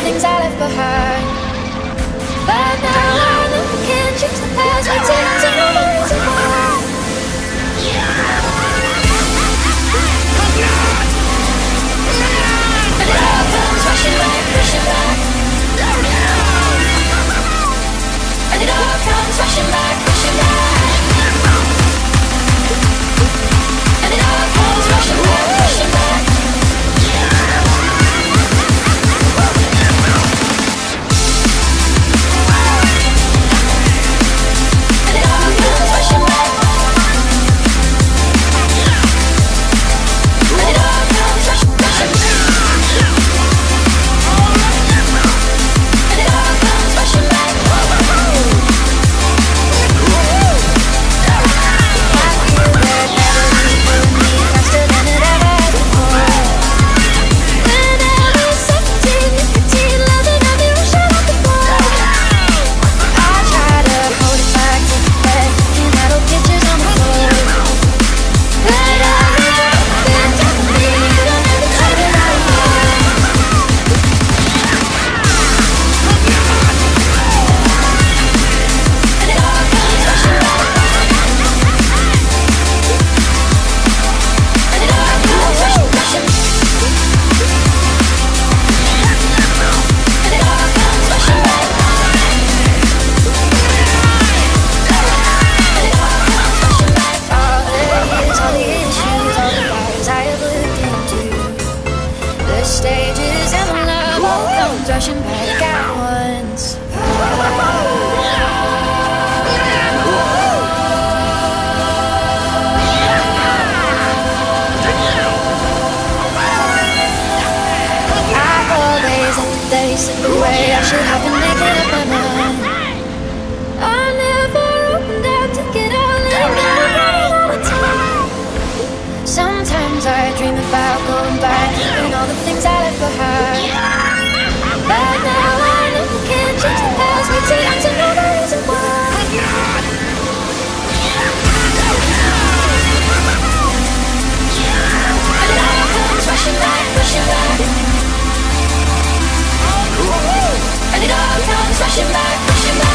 things I left behind. But now I know I can't change the past. We take to know the reason why. And it all comes rushing back, rushing back. And it all comes rushing back, rushing back. And it all comes rushing back, rushing back. And it all comes rushing back. And it all comes rushing back. And it all comes rushing back. Rushing back, rushing back.